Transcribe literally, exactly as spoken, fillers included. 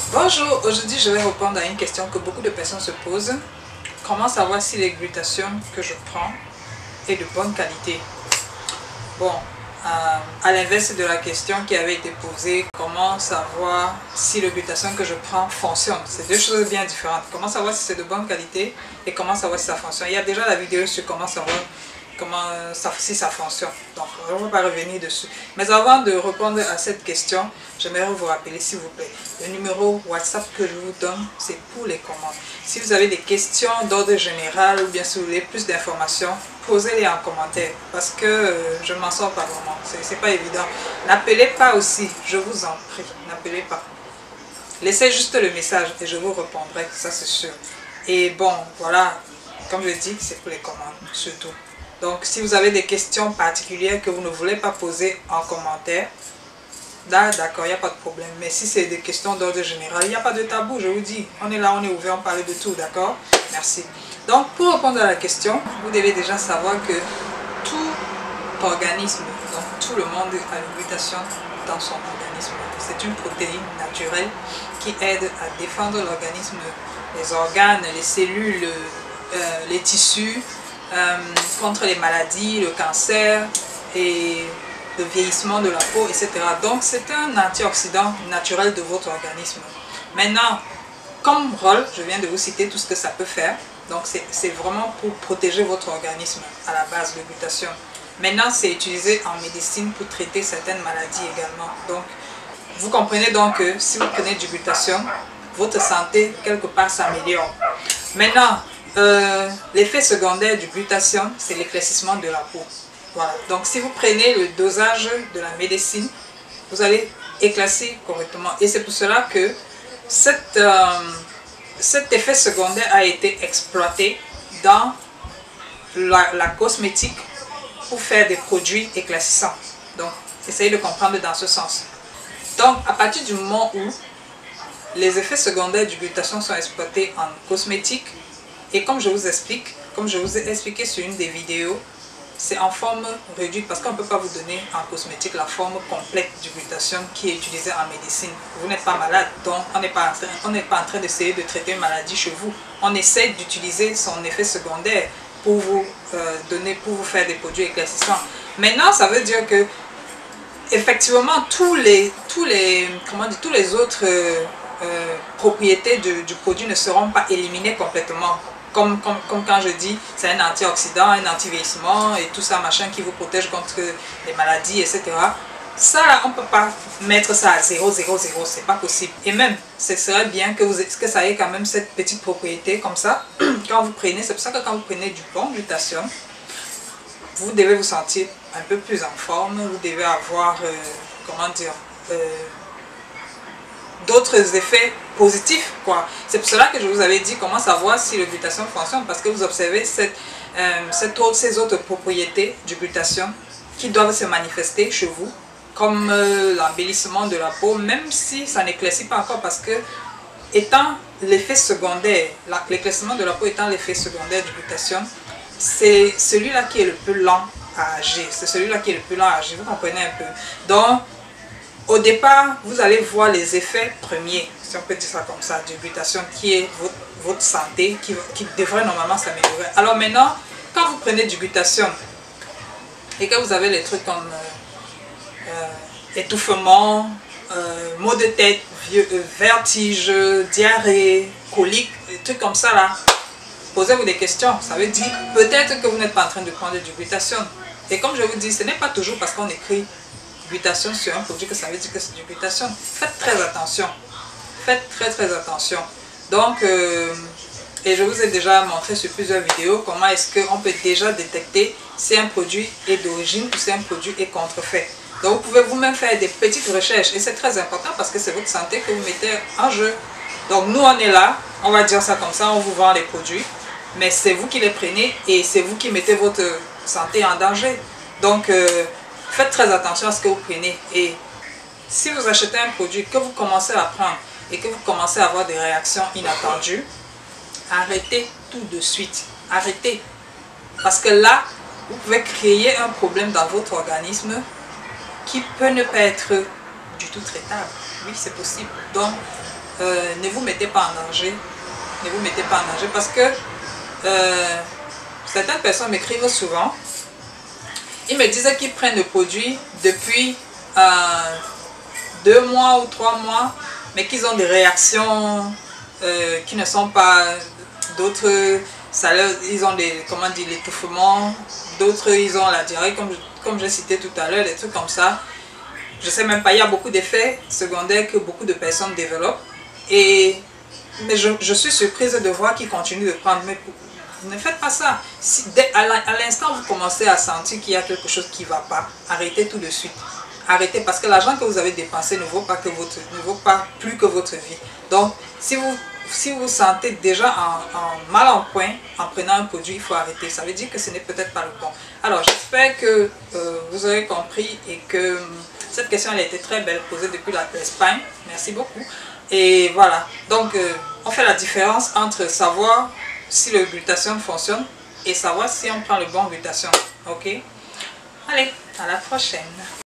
Bonjour, aujourd'hui je vais répondre à une question que beaucoup de personnes se posent. Comment savoir si les glutations que je prends est de bonne qualité? Bon, euh, à l'inverse de la question qui avait été posée, comment savoir si le glutation que je prends fonctionne? C'est deux choses bien différentes. Comment savoir si c'est de bonne qualité et comment savoir si ça fonctionne? Il y a déjà la vidéo sur comment savoir comment ça, si ça fonctionne. Donc, on ne va pas revenir dessus. Mais avant de répondre à cette question, j'aimerais vous rappeler, s'il vous plaît, le numéro WhatsApp que je vous donne, c'est pour les commandes. Si vous avez des questions d'ordre général ou bien si vous voulez plus d'informations, posez-les en commentaire parce que euh, je ne m'en sors pas vraiment. C'est pas évident. N'appelez pas aussi, je vous en prie, n'appelez pas. Laissez juste le message et je vous répondrai, ça c'est sûr. Et bon, voilà, comme je dis, c'est pour les commandes, surtout. Donc, si vous avez des questions particulières que vous ne voulez pas poser en commentaire, là, d'accord, il n'y a pas de problème. Mais si c'est des questions d'ordre général, il n'y a pas de tabou, je vous dis. On est là, on est ouvert, on parle de tout, d'accord? Merci. Donc, pour répondre à la question, vous devez déjà savoir que tout organisme, donc tout le monde a une glutation dans son organisme. C'est une protéine naturelle qui aide à défendre l'organisme, les organes, les cellules, euh, les tissus, Euh, contre les maladies, le cancer et le vieillissement de la peau, et cetera. Donc c'est un antioxydant naturel de votre organisme. Maintenant, comme rôle, je viens de vous citer tout ce que ça peut faire. Donc c'est vraiment pour protéger votre organisme à la base, le glutation. Maintenant, c'est utilisé en médecine pour traiter certaines maladies également. Donc, vous comprenez donc que si vous prenez du glutation, votre santé quelque part s'améliore. Maintenant, Euh, l'effet secondaire du glutation, c'est l'éclaircissement de la peau. Voilà. Donc si vous prenez le dosage de la médecine, vous allez éclaircir correctement. Et c'est pour cela que cette, euh, cet effet secondaire a été exploité dans la, la cosmétique pour faire des produits éclaircissants. Donc essayez de comprendre dans ce sens. Donc à partir du moment où les effets secondaires du glutation sont exploités en cosmétique, et comme je vous explique, comme je vous ai expliqué sur une des vidéos, c'est en forme réduite parce qu'on ne peut pas vous donner en cosmétique la forme complète du glutation qui est utilisée en médecine. Vous n'êtes pas malade, donc on n'est pas, on n'est pas en train d'essayer de traiter une maladie chez vous. On essaie d'utiliser son effet secondaire pour vous euh, donner, pour vous faire des produits éclaircissants. Maintenant, ça veut dire que effectivement tous les, tous les, comment dire, tous les autres euh, euh, propriétés de, du produit ne seront pas éliminées complètement. Comme, comme, comme quand je dis, c'est un antioxydant, un anti-vieillissement et tout ça, machin, qui vous protège contre les maladies, et cetera. Ça, là, on ne peut pas mettre ça à zéro, zéro, zéro, c'est pas possible. Et même, ce serait bien que, vous, que ça ait quand même cette petite propriété comme ça. Quand vous prenez, c'est pour ça que quand vous prenez du bon glutation, vous devez vous sentir un peu plus en forme, vous devez avoir, euh, comment dire, euh, d'autres effets positifs, quoi. C'est pour cela que je vous avais dit comment savoir si le glutation fonctionne, parce que vous observez cette, euh, cette autre, ces autres propriétés du glutation qui doivent se manifester chez vous, comme euh, l'embellissement de la peau, même si ça n'éclaircit pas encore, parce que étant l'effet secondaire, l'éclaircissement de la peau étant l'effet secondaire du glutation, c'est celui-là qui est le plus lent à agir, c'est celui-là qui est le plus lent à agir, vous comprenez un peu. Donc, au départ, vous allez voir les effets premiers, si on peut dire ça comme ça, du glutation, qui est votre, votre santé, qui, qui devrait normalement s'améliorer. Alors maintenant, quand vous prenez du glutation et que vous avez les trucs comme euh, euh, étouffement, euh, maux de tête, vieux, euh, vertige, diarrhée, colique, des trucs comme ça là, posez-vous des questions. Ça veut dire peut-être que vous n'êtes pas en train de prendre du glutation. Et comme je vous dis, ce n'est pas toujours parce qu'on écrit glutation sur un produit que ça veut dire que c'est du glutation. Faites très attention. Faites très très attention. Donc, euh, et je vous ai déjà montré sur plusieurs vidéos comment est-ce qu'on peut déjà détecter si un produit est d'origine ou si un produit est contrefait. Donc, vous pouvez vous-même faire des petites recherches et c'est très important parce que c'est votre santé que vous mettez en jeu. Donc, nous, on est là, on va dire ça comme ça, on vous vend les produits, mais c'est vous qui les prenez et c'est vous qui mettez votre santé en danger. Donc, euh, faites très attention à ce que vous prenez. Et si vous achetez un produit que vous commencez à prendre et que vous commencez à avoir des réactions inattendues, arrêtez tout de suite. Arrêtez. Parce que là, vous pouvez créer un problème dans votre organisme qui peut ne pas être du tout traitable. oui, c'est possible. Donc, euh, ne vous mettez pas en danger. Ne vous mettez pas en danger parce que euh, certaines personnes m'écrivent souvent. Ils me disent qu'ils prennent le produit depuis euh, deux mois ou trois mois, mais qu'ils ont des réactions euh, qui ne sont pas d'autres. Ça leur, ils ont des, comment dire, l'étouffement, d'autres ils ont la diarrhée, comme, comme j'ai cité tout à l'heure, des trucs comme ça. Je sais même pas, il y a beaucoup d'effets secondaires que beaucoup de personnes développent. Et, mais je, je suis surprise de voir qu'ils continuent de prendre. Mais ne faites pas ça. Si, dès, à l'instant vous commencez à sentir qu'il y a quelque chose qui ne va pas, arrêtez tout de suite. Arrêtez parce que l'argent que vous avez dépensé ne vaut pas, que votre, ne vaut pas plus que votre vie. Donc, si vous si vous sentez déjà en, en mal en point en prenant un produit, il faut arrêter. Ça veut dire que ce n'est peut-être pas le bon. Alors, j'espère que euh, vous aurez compris et que cette question elle a été très belle, posée depuis l'Espagne. Merci beaucoup. Et voilà. Donc, euh, on fait la différence entre savoir si le glutathione fonctionne et savoir si on prend le bon glutathione. Ok? Allez, à la prochaine.